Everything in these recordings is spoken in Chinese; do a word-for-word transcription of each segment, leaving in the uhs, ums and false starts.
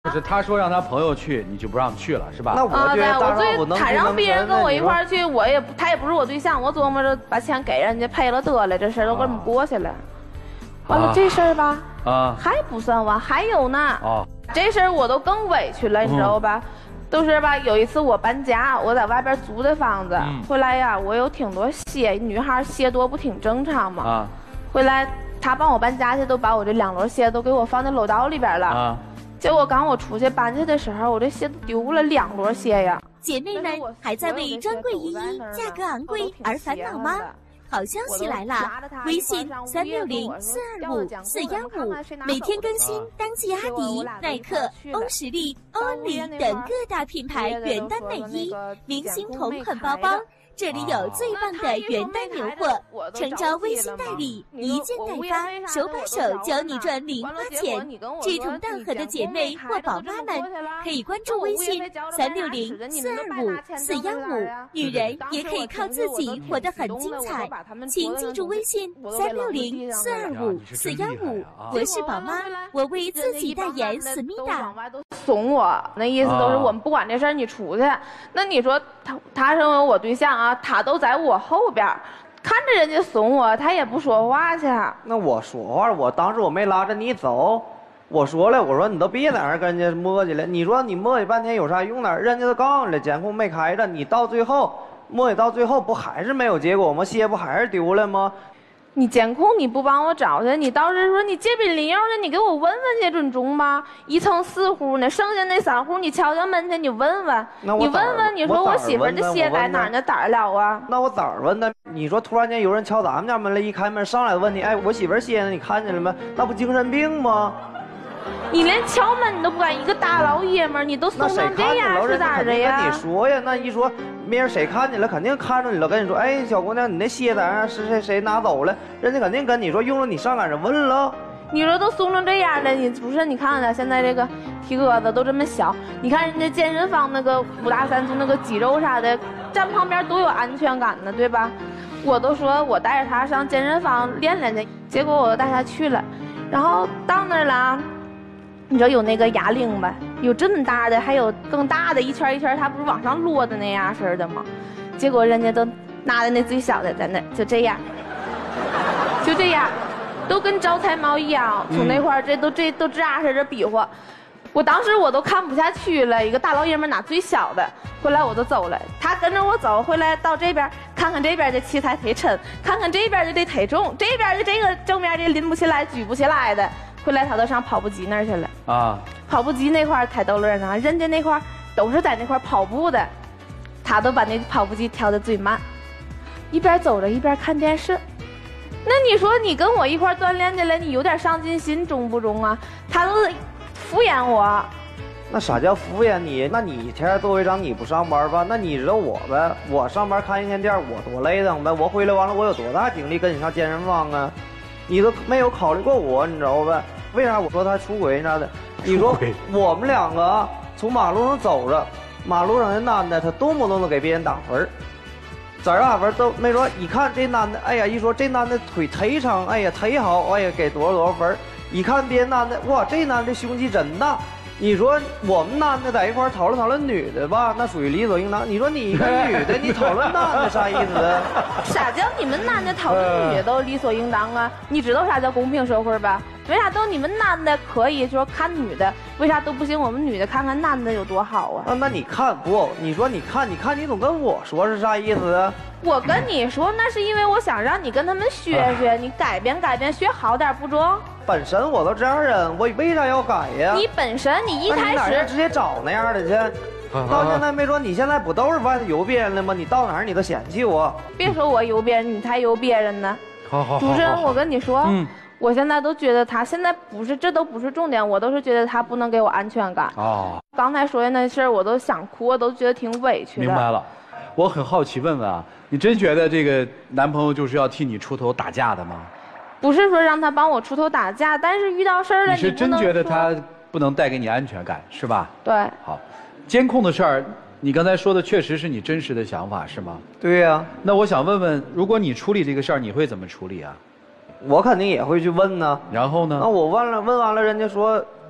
就是他说让他朋友去，你就不让去了，是吧？ 那我觉得大丈夫能他让别人跟我一块儿去，我也不，他也不是我对象，我琢磨着把钱给人家赔了得了，这事儿都这么过去了。完了这事儿吧，啊，还不算完，还有呢。哦，这事儿我都更委屈了，你知道吧？都是吧，有一次我搬家，我在外边租的房子，回来呀，我有挺多鞋，女孩鞋多不挺正常吗？啊，回来他帮我搬家去，都把我这两摞鞋都给我放在楼道里边了。啊。结果刚我出去搬去的时候，我这鞋都丢了两摞鞋呀！ 姐妹们还在为专柜衣衣价格昂贵而烦恼吗？好消息来了！微信三六零四二五四幺五，每天更新当季阿迪、耐克、欧实力、欧恩里等各大品牌原单内衣、明星同款包包。这里有最棒的原单牛货，诚招微信代理，一件代发，手把手教你赚零花钱。志同道合的姐妹或宝妈们，可以关注微信三六零四二五四幺五，女人也可以靠自己活得很精彩。请记住微信三六零四二五四幺五，我是宝妈，我为自己代言思密达。 怂我，那意思都是我们不管这事儿，你出去。那你说他他成为我对象啊？啊，他都在我后边，看着人家怂我，他也不说话去。 那我说话，我当时我没拉着你走，我说了，我说你都别在那儿跟人家磨叽了。你说你磨叽半天有啥用呢？人家都告诉你了，监控没开着，你到最后磨叽到最后，不还是没有结果吗？鞋不还是丢了吗？ 你监控你不帮我找去，你倒是说你街边邻友的，你给我问问去准中吗？一层四户呢，剩下那三户你敲敲门去，你问问，你问问，你说我媳妇这鞋在哪儿呢？打得了啊？ 那我咋问呢？你说突然间有人敲咱们家门了，一开门上来问你，哎，我媳妇鞋呢？你看见了没？那不精神病吗？ 你连敲门你都不敢，一个大老爷们儿，你都怂成这样是咋的呀？ 跟你说呀，那一说别人谁看见了，肯定看着你了，跟你说，哎，小姑娘，你那鞋在哪？是谁谁拿走了？人家肯定跟你说，用了你上赶着问了。 你说都怂成这样了，你不是？你看看现在这个体格子都这么小，你看人家健身房那个五大三粗那个肌肉啥的，站旁边多有安全感呢，对吧？我都说我带着他上健身房练练去，结果我就带他去了，然后到那儿了。你知道有那个哑铃吧？有这么大的，还有更大的，一圈一圈，它不是往上摞的那样式的吗？结果人家都拿的那最小的在那，就这样，就这样，都跟招财猫一样，从那块儿这都这都这样式的比划。我当时我都看不下去了，一个大老爷们拿最小的，后来我就走了，他跟着我走，回来到这边看看这边的器材忒沉，看看这边的这忒重，这边的这个正面这拎不起来、举不起来的。回来他都上跑步机那儿去了啊！跑步机那块儿太逗了呢，人家那块儿都是在那块儿跑步的，他都把那跑步机调的最慢，一边走着一边看电视。那你说你跟我一块儿锻炼去了，你有点上进心中不中啊？他都敷衍我。 那啥叫敷衍你？那你天天做会长你不上班吧？那你知道我呗？我上班看一天店，我多累的呗？我回来完了，我有多大精力跟你上健身房啊？你都没有考虑过我，你知道呗？为啥我说他出轨啥的？你说我们两个从马路上走着，马路上的男的他动不动的给别人打分，咋打分都没说。一看这男的，哎呀，一说这男的腿忒长，哎呀忒好，哎呀给多少多少分。一看别人男的，哇，这男的胸肌真大。你说我们男的在一块讨论讨论女的吧，那属于理所应当。你说你一个女的，你讨论男的啥意思啊？ 啥叫你们男的讨论女的都理所应当啊？你知道啥叫公平社会吧？为啥都你们男的可以说看女的，为啥都不行？我们女的看看男的有多好啊？ 啊，那你看不？你说你看，你看，你总跟我说是啥意思啊？ 我跟你说，那是因为我想让你跟他们学学，你改变改变，学好点不中？ 本身我都这样人，我为啥要改呀？ 你本身你一开始直接找那样的去，到现在没说你现在不都是外头有别人了吗？你到哪儿你都嫌弃我。 别说我有别人，你才有别人呢。 好好好。 主持人，我跟你说，嗯，我现在都觉得他现在不是，这都不是重点，我都是觉得他不能给我安全感。哦。刚才说的那事儿，我都想哭，我都觉得挺委屈的。 明白了，我很好奇，问问啊，你真觉得这个男朋友就是要替你出头打架的吗？ 不是说让他帮我出头打架，但是遇到事儿了， 你是真觉得他不能带给你安全感，是吧？ 对。 好，监控的事儿，你刚才说的确实是你真实的想法，是吗？ 对呀。 那我想问问，如果你处理这个事儿，你会怎么处理啊？ 我肯定也会去问呢。 然后呢？ 那我问了，问完了，人家说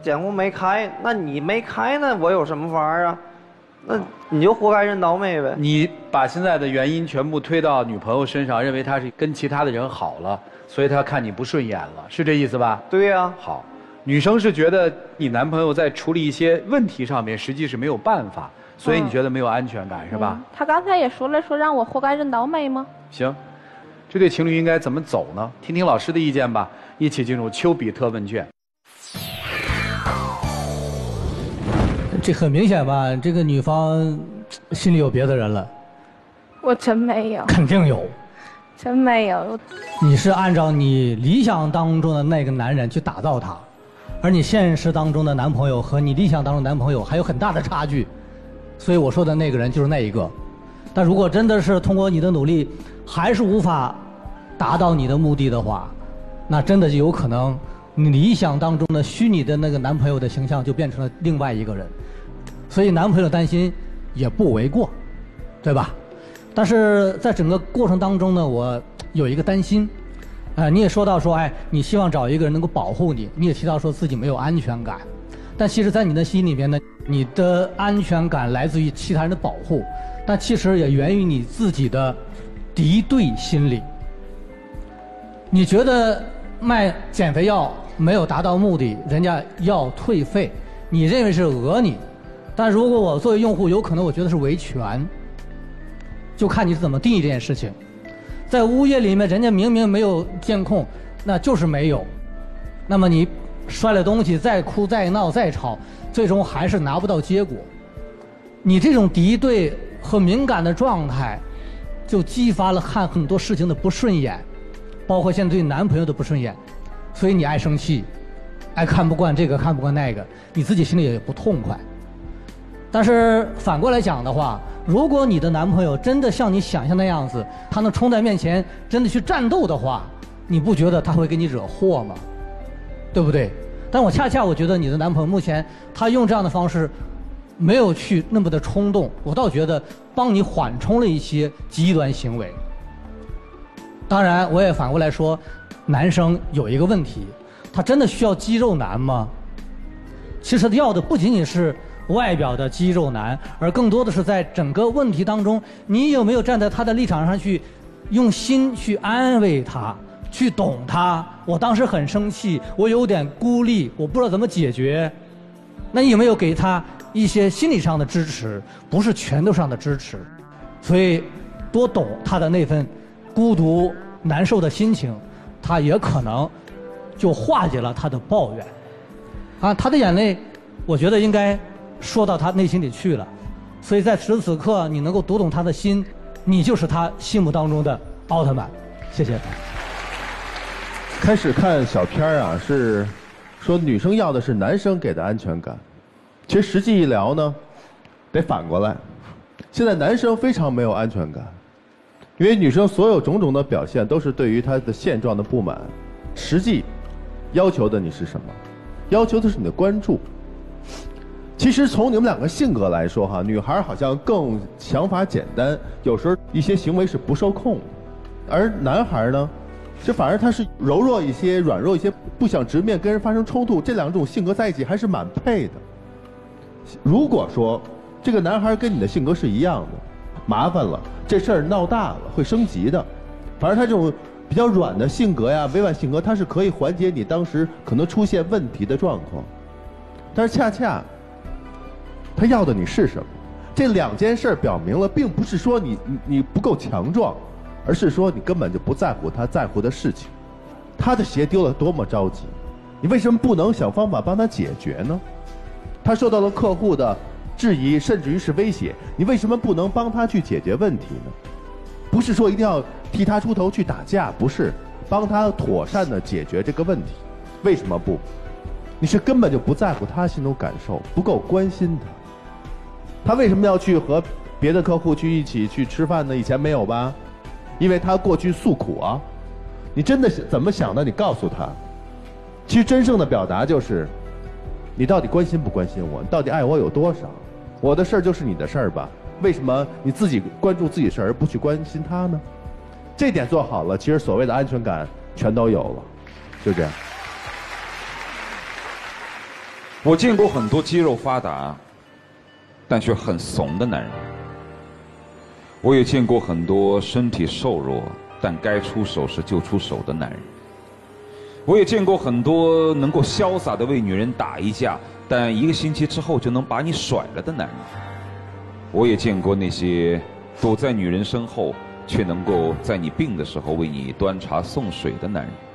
监控没开，那你没开呢，我有什么法儿啊？那你就活该认倒霉呗。 你把现在的原因全部推到女朋友身上，认为她是跟其他的人好了，所以她看你不顺眼了，是这意思吧？ 对呀、啊。 好，女生是觉得你男朋友在处理一些问题上面实际是没有办法，所以你觉得没有安全感、嗯、是吧、嗯？ 他刚才也说了，说让我活该认倒霉吗？ 行，这对情侣应该怎么走呢？听听老师的意见吧。一起进入丘比特问卷。 这很明显吧？这个女方心里有别的人了。 我真没有。 肯定有。 真没有。 你是按照你理想当中的那个男人去打造他，而你现实当中的男朋友和你理想当中的男朋友还有很大的差距，所以我说的那个人就是那一个。但如果真的是通过你的努力还是无法达到你的目的的话，那真的就有可能你理想当中的虚拟的那个男朋友的形象就变成了另外一个人，所以男朋友担心也不为过，对吧？但是在整个过程当中呢，我有一个担心，啊、呃，你也说到说，哎，你希望找一个人能够保护你，你也提到说自己没有安全感，但其实，在你的心里面呢，你的安全感来自于其他人的保护，但其实也源于你自己的敌对心理。你觉得卖减肥药没有达到目的，人家要退费，你认为是讹你，但如果我作为用户，有可能我觉得是维权，就看你是怎么定义这件事情。在物业里面，人家明明没有监控，那就是没有，那么你摔了东西，再哭再闹再吵，最终还是拿不到结果。你这种敌对和敏感的状态，就激发了看很多事情的不顺眼，包括现在对男朋友的不顺眼，所以你爱生气，爱看不惯这个看不惯那个，你自己心里也不痛快。但是反过来讲的话，如果你的男朋友真的像你想象那样子，他能冲在面前真的去战斗的话，你不觉得他会给你惹祸吗？对不对？但我恰恰我觉得你的男朋友目前他用这样的方式没有去那么的冲动，我倒觉得帮你缓冲了一些极端行为。当然我也反过来说，男生有一个问题，他真的需要肌肉男吗？其实他要的不仅仅是外表的肌肉男，而更多的是在整个问题当中，你有没有站在他的立场上去用心去安慰他，去懂他。我当时很生气，我有点孤立，我不知道怎么解决，那你有没有给他一些心理上的支持，不是拳头上的支持。所以多懂他的那份孤独难受的心情，他也可能就化解了他的抱怨啊，他的眼泪我觉得应该说到他内心里去了。所以在此时此刻你能够读懂他的心，你就是他心目当中的奥特曼。谢谢。 开始看小片儿啊，是说女生要的是男生给的安全感，其实实际一聊呢，得反过来。现在男生非常没有安全感，因为女生所有种种的表现都是对于她的现状的不满，实际要求的你是什么？要求的是你的关注。其实从你们两个性格来说哈，女孩好像更想法简单，有时候一些行为是不受控的，而男孩呢，这反而他是柔弱一些、软弱一些，不想直面跟人发生冲突，这两种性格在一起还是蛮配的。如果说这个男孩跟你的性格是一样的，麻烦了，这事儿闹大了会升级的。反而他这种比较软的性格呀、委婉性格，它是可以缓解你当时可能出现问题的状况。但是恰恰他要的你是什么？这两件事表明了，并不是说你你你不够强壮，而是说你根本就不在乎他在乎的事情。他的鞋丢了多么着急，你为什么不能想方法帮他解决呢？他受到了客户的质疑，甚至于是威胁，你为什么不能帮他去解决问题呢？不是说一定要替他出头去打架，不是，帮他妥善的解决这个问题。为什么不？你是根本就不在乎他心中感受，不够关心他。他为什么要去和别的客户去一起去吃饭呢？以前没有吧？因为他过去诉苦啊。你真的怎么想的？你告诉他。其实真正的表达就是，你到底关心不关心我？你到底爱我有多少？我的事儿就是你的事儿吧？为什么你自己关注自己事儿而不去关心他呢？这点做好了，其实所谓的安全感全都有了，就这样。 我见过很多肌肉发达，但却很怂的男人。我也见过很多身体瘦弱，但该出手时就出手的男人。我也见过很多能够潇洒地为女人打一架，但一个星期之后就能把你甩了的男人。我也见过那些躲在女人身后，却能够在你病的时候为你端茶送水的男人。